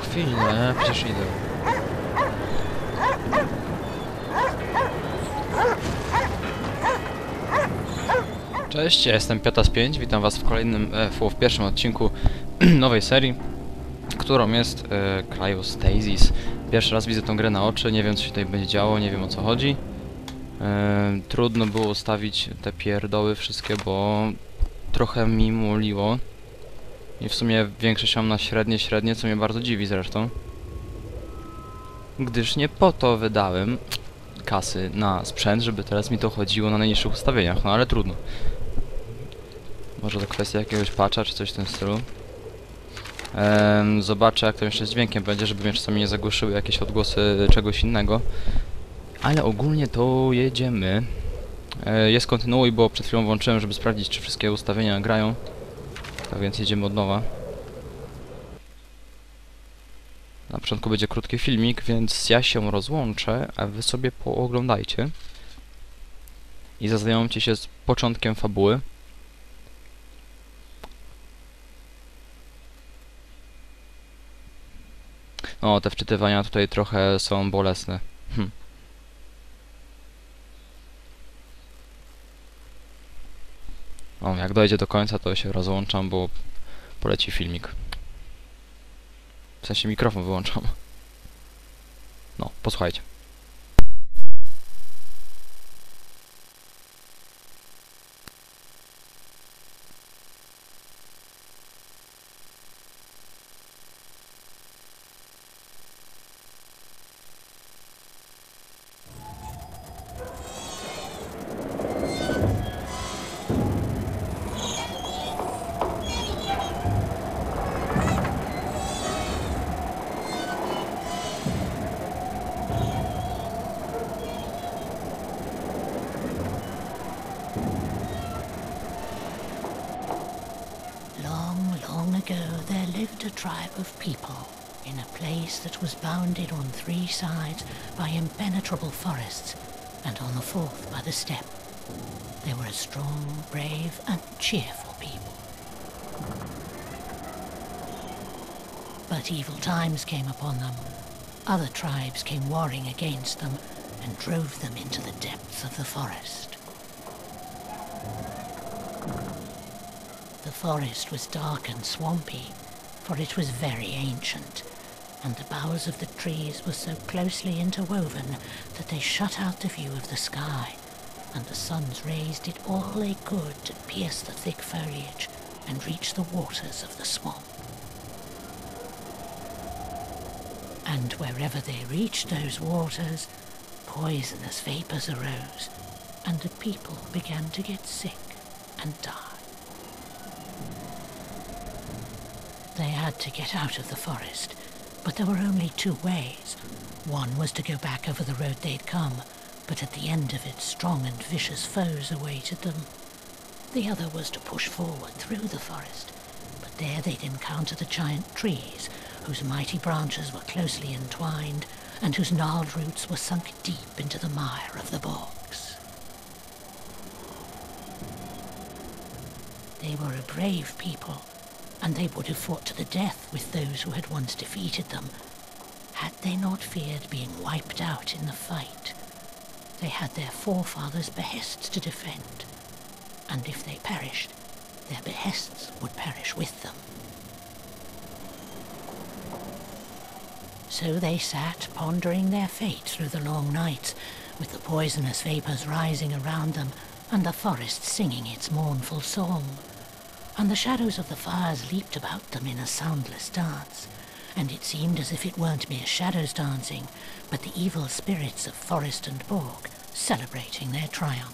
chwilę, przecież idę. Cześć, ja jestem Piotas5, witam was w kolejnym, w pierwszym odcinku nowej serii, którą jest Cryostasis. Pierwszy raz widzę tą grę na oczy, nie wiem co się tutaj będzie działo, nie wiem o co chodzi. Trudno było ustawić te pierdoły wszystkie, bo trochę mi muliło. I w sumie większość mam na średnie, co mnie bardzo dziwi zresztą. Gdyż nie po to wydałem kasy na sprzęt, żeby teraz mi to chodziło na najniższych ustawieniach, no ale trudno. Może to kwestia jakiegoś patcha czy coś w tym stylu. Zobaczę jak to jeszcze z dźwiękiem będzie, żeby mnie czasami nie zagłuszyły jakieś odgłosy czegoś innego. Ale ogólnie to jedziemy. Jest kontynuuj, bo przed chwilą włączyłem, żeby sprawdzić czy wszystkie ustawienia grają. Tak więc jedziemy od nowa. Na początku będzie krótki filmik, więc ja się rozłączę, a wy sobie pooglądajcie. I zaznajomcie się z początkiem fabuły. O, te wczytywania tutaj trochę są bolesne. O, jak dojdzie do końca, to się rozłączam, bo poleci filmik. W sensie mikrofon wyłączam. No, posłuchajcie. Long ago there lived a tribe of people in a place that was bounded on 3 sides by impenetrable forests and on the 4th by the steppe. They were a strong, brave and cheerful people. But evil times came upon them. Other tribes came warring against them and drove them into the depths of the forest. The forest was dark and swampy, for it was very ancient, and the boughs of the trees were so closely interwoven that they shut out the view of the sky, and the sun's rays did all they could to pierce the thick foliage and reach the waters of the swamp. And wherever they reached those waters, poisonous vapors arose, and the people began to get sick and die. They had to get out of the forest, but there were only 2 ways. One was to go back over the road they'd come, but at the end of it strong and vicious foes awaited them. The other was to push forward through the forest, but there they'd encounter the giant trees, whose mighty branches were closely entwined, and whose gnarled roots were sunk deep into the mire of the bogs. They were a brave people, and they would have fought to the death with those who had once defeated them, had they not feared being wiped out in the fight. They had their forefathers' behests to defend, and if they perished, their behests would perish with them. So they sat pondering their fate through the long nights, with the poisonous vapors rising around them, and the forest singing its mournful song. And the shadows of the fires leaped about them in a soundless dance, and it seemed as if it weren't mere shadows dancing, but the evil spirits of forest and bog celebrating their triumph.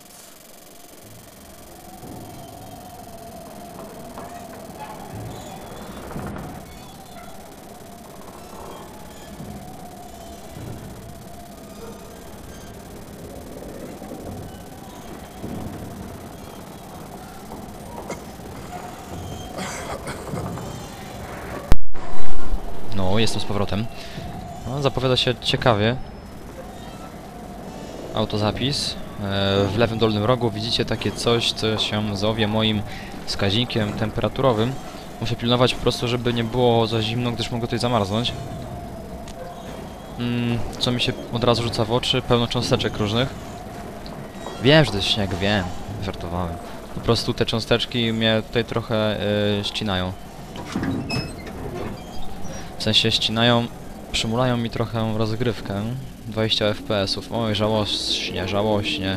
No, jestem z powrotem. No, zapowiada się ciekawie. Autozapis. W lewym dolnym rogu widzicie takie coś, co się zowie moim wskaźnikiem temperaturowym. Muszę pilnować po prostu, żeby nie było za zimno, gdyż mogę tutaj zamarznąć. Co mi się od razu rzuca w oczy? Pełno cząsteczek różnych. Wiem, że to jest śnieg, wiem. Żartowałem. Po prostu te cząsteczki mnie tutaj trochę ścinają. W sensie ścinają, przymulają mi trochę rozgrywkę. 20 FPS-ów. Oj, żałośnie, żałośnie.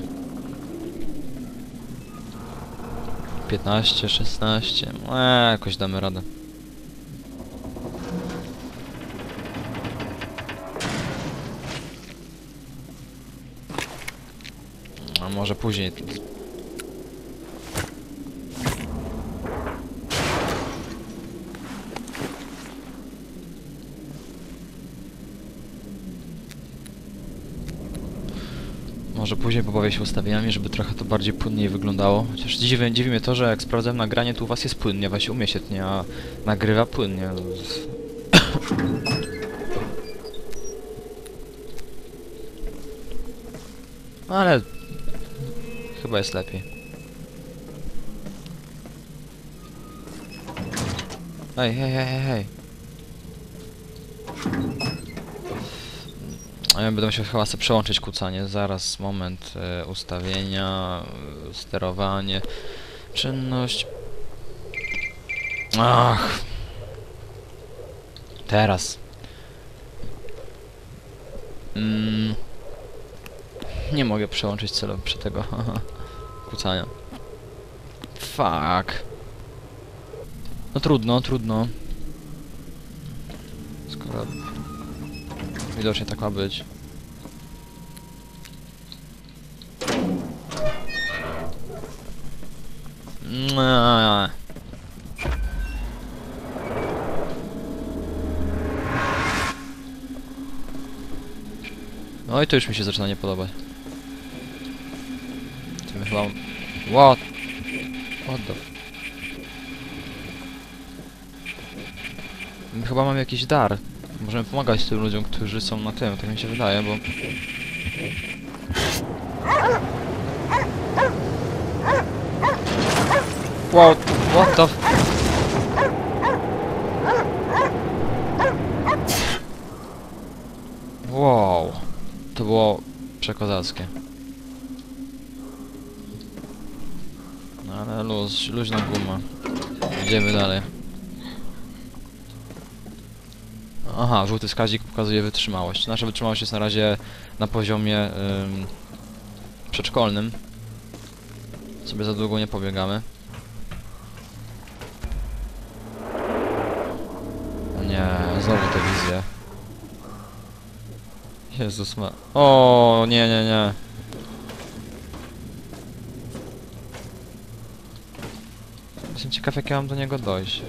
15, 16. Jakoś damy radę. A może później. Może później pobawię się ustawieniami, żeby trochę to bardziej płynniej wyglądało. Chociaż dziwi mnie to, że jak sprawdzałem nagranie, to u was jest płynnie, właśnie u mnie się tnie, a nagrywa płynnie. Ale chyba jest lepiej. Hej, hej, hej, hej, hej. A ja będę musiał chyba sobie przełączyć kucanie. Zaraz, moment. Ustawienia, sterowanie, czynność. Ach. Teraz. Nie mogę przełączyć celowo przy tego kucania. Fuck. No trudno, trudno. Skoro widocznie tak ma być. No i to już mi się zaczyna nie podobać. Tym chyba... What? What the... Chyba mam jakiś dar. Możemy pomagać tym ludziom, którzy są na tym, tak mi się wydaje, bo... What the... Wow. To było przekozackie. No ale luźna guma. Idziemy dalej. Aha, żółty wskaźnik pokazuje wytrzymałość. Nasza wytrzymałość jest na razie na poziomie przedszkolnym. Sobie za długo nie pobiegamy. O nie, znowu te wizje. Jezus ma... O nie, nie, nie. Jestem ciekaw, jak ja mam do niego dojść.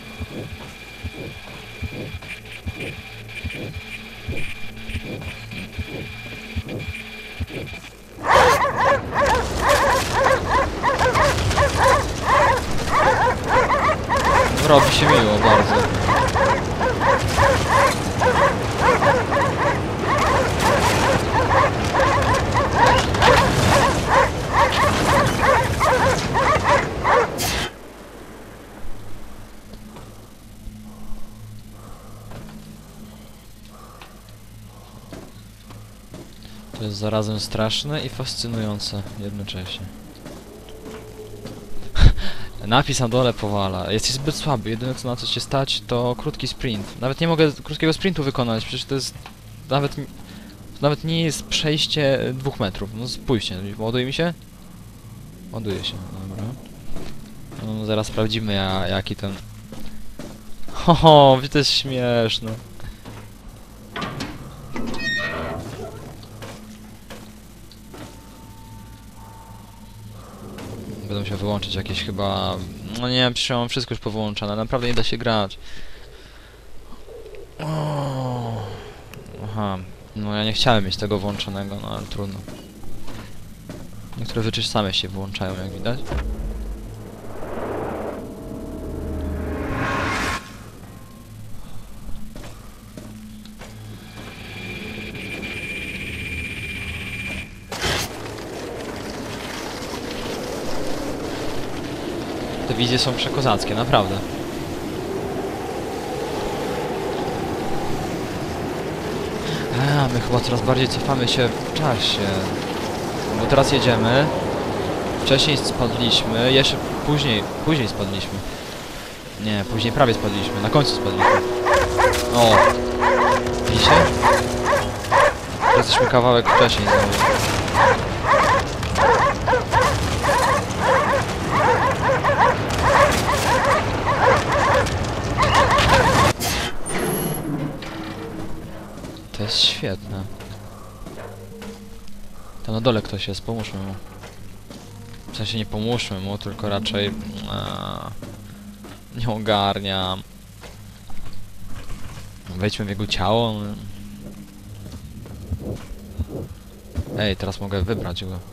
Robi się miło bardzo. To jest zarazem straszne i fascynujące jednocześnie. Napis na dole powala. Jesteś zbyt słaby. Jedyne co na co cię stać to krótki sprint. Nawet nie mogę krótkiego sprintu wykonać. Przecież to jest... Nawet nie jest przejście 2 metrów. No spójrzcie. Ładuje mi się? Ładuje się. Dobra. No, zaraz sprawdzimy jaki ten... Hoho, to jest śmieszne. Będę musiał wyłączyć jakieś chyba... No nie wiem, przecież mam wszystko już powyłączone, naprawdę nie da się grać. O. Aha, no ja nie chciałem mieć tego włączonego, no ale trudno. Niektóre rzeczy same się wyłączają, jak widać. Te wizje są przekozackie, naprawdę. A, my chyba coraz bardziej cofamy się w czasie. Bo teraz jedziemy. Wcześniej spadliśmy, jeszcze później spadliśmy. Nie, później prawie spadliśmy, na końcu spadliśmy. O! Widzicie? Jesteśmy kawałek wcześniej znowu. To jest świetne. Tam na dole ktoś jest, pomóżmy mu. W sensie nie pomóżmy mu, tylko raczej... nie ogarniam. Wejdźmy w jego ciało. Ej, teraz mogę wybrać go.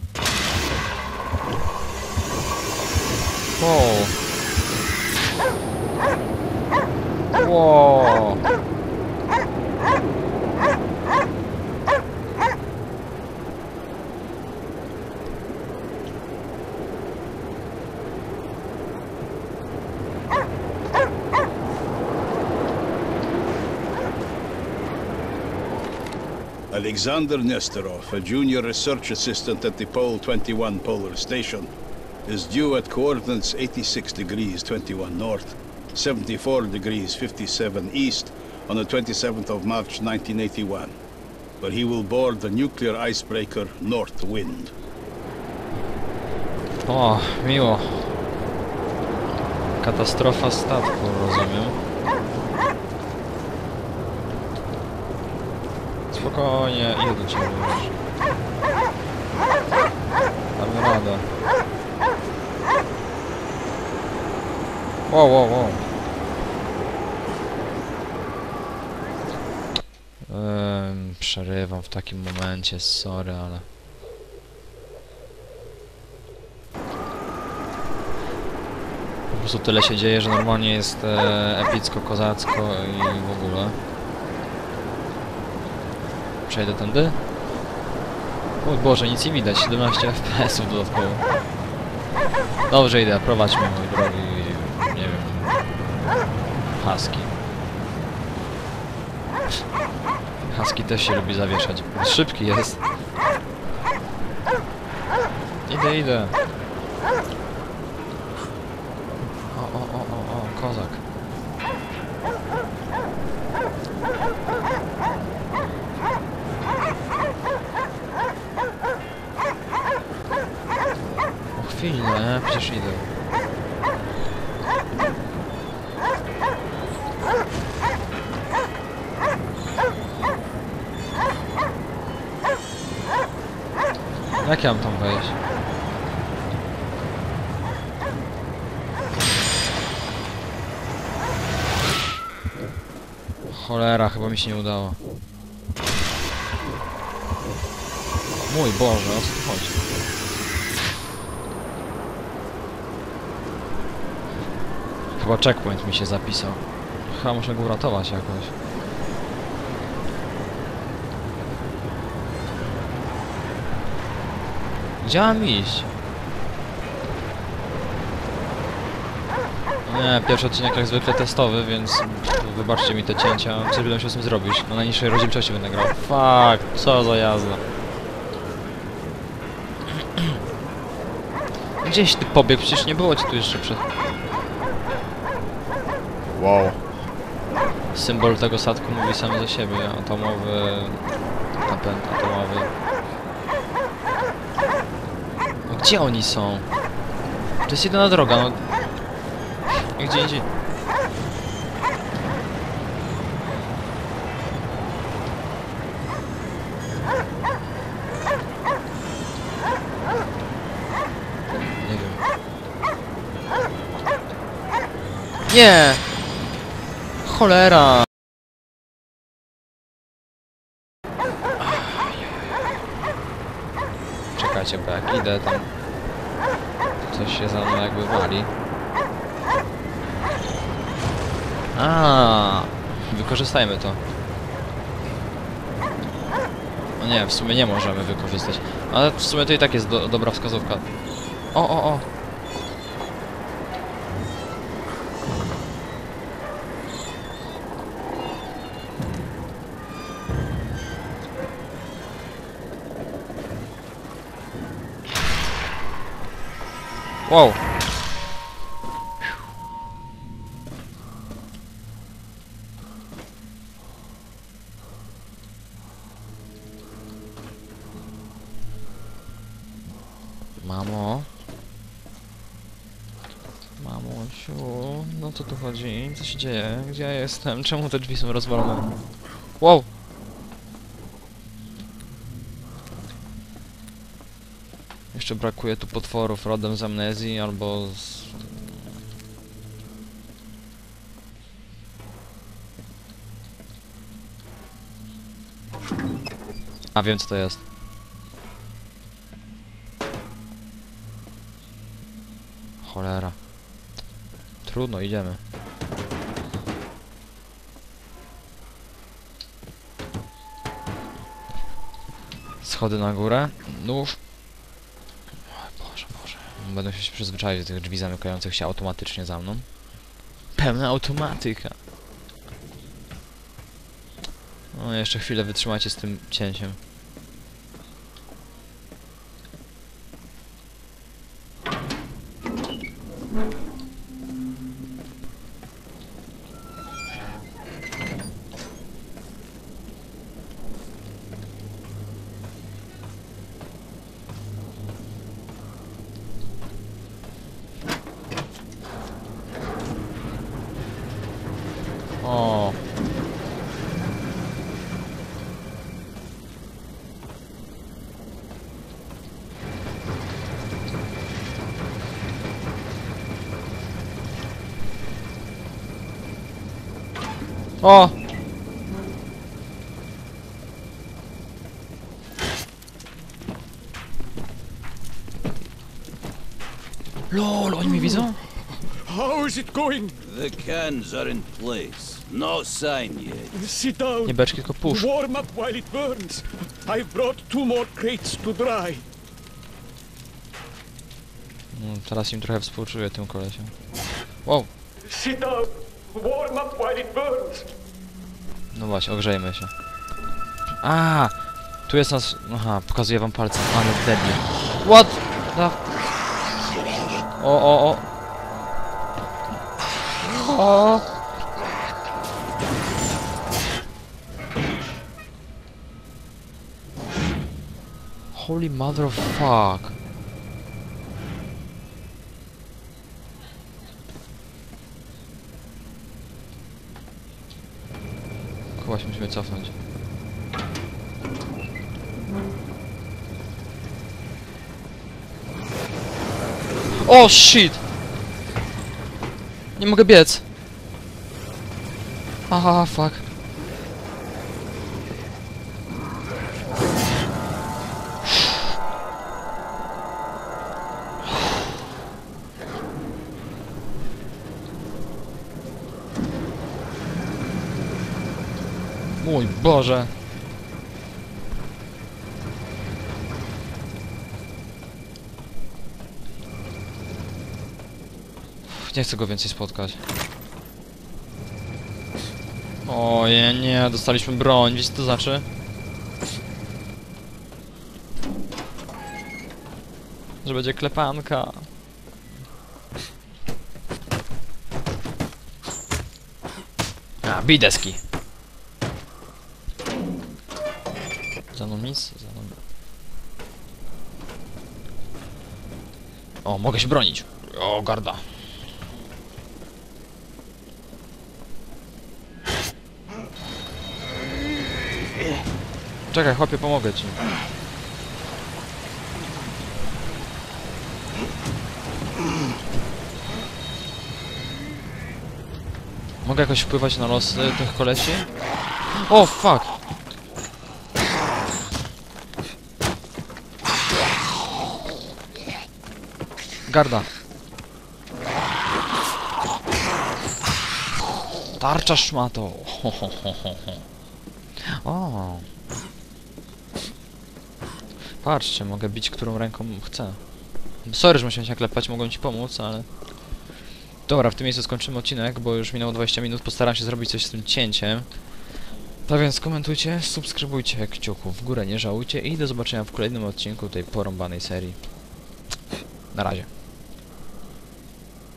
Wow. Wow. Alexander Nesterov, a junior research assistant at the Pole 21 Polar Station, is due at coordinates 86 degrees 21 north, 74 degrees 57 east on the 27th of March 1981, where he will board the nuclear icebreaker North Wind. O, miło. Katastrofa statku, rozumiem. Spokojnie, idę do ciebie już. Damy radę. Wow, wow, wow. Przerywam w takim momencie, sorry, ale... Po prostu tyle się dzieje, że normalnie jest epicko, kozacko i w ogóle. Przejdę tędy? O Boże, nic nie widać, 17 FPS-ów dodatkowo. Dobrze idę, prowadź mnie, mój drogi, nie wiem... Husky. Husky też się lubi zawieszać. Szybki jest. Idę. O, kozak. O chwilę, przecież idę. Jak ja mam tam wejść? Cholera, chyba mi się nie udało. Mój Boże, o co tu chodzi? Chyba checkpoint mi się zapisał. Chyba muszę go uratować jakoś. Gdzie mam iść? Nie, pierwszy odcinek jak zwykle testowy, więc wybaczcie mi te cięcia. Coś będę musiał z tym zrobić. Na najniższej rozdzielczości będę grał. Fuck, co za jazda. Gdzieś ty pobiegł, przecież nie było ci tu jeszcze przed... Wow. Symbol tego statku mówi sam za siebie. Atomowy... napęd atomowy. No, gdzie oni są? To jest jedyna droga, no... Gdzie indziej. Nie wiem. Nie! Cholera! Czekajcie, bo jak idę tam... Coś się za mną jakby wali. Wykorzystajmy to. No nie, w sumie nie możemy wykorzystać. Ale w sumie to i tak jest dobra wskazówka. O! Wow! Mamo? Mamusiu, no co tu chodzi? Co się dzieje? Gdzie ja jestem? Czemu te drzwi są rozwalone? Wow! Jeszcze brakuje tu potworów rodem z amnezji albo z... A wiem co to jest. Cholera. Trudno, idziemy. Schody na górę. Nóż. Boże, Boże. Będę się przyzwyczaić do tych drzwi zamykających się automatycznie za mną. Pełna automatyka. No, jeszcze chwilę wytrzymajcie z tym cięciem. O. O! LOL, oni mnie widzą? How is it going? The cans are in place. No sign yet. Sit down. Nie beczki, tylko push. Warm up while it burns. I've brought 2 more crates to dry. No, teraz im trochę współczuję tym kolesiem. Wow. Sit down. Warm up while it burns. No właśnie, ogrzejmy się. A, tu jest nas... Aha, pokazuję wam palcem, ale deadly. What the... O. O. Holy mother of fuck. Chyba się musimy cofnąć. O shit! Nie mogę biec. Aha, fuck. Mój Boże. Nie chcę go więcej spotkać. O nie, dostaliśmy broń. Wiecie co to znaczy? Że będzie klepanka. A, bij deski. Za mną nic? Za mną... O, mogę się bronić. O, garda. Czekaj, chłopie, pomogę ci. Mogę jakoś wpływać na losy tych kolesi? O, fuck! Garda. Tarcza szmato. O. Patrzcie, mogę bić którą ręką chcę. Sorry, że musiałem się klepać, mogłem ci pomóc, ale... Dobra, w tym miejscu skończymy odcinek, bo już minęło 20 minut. Postaram się zrobić coś z tym cięciem. Tak więc komentujcie, subskrybujcie, kciuków w górę nie żałujcie i do zobaczenia w kolejnym odcinku tej porąbanej serii. Na razie.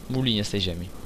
Muli nie z tej ziemi.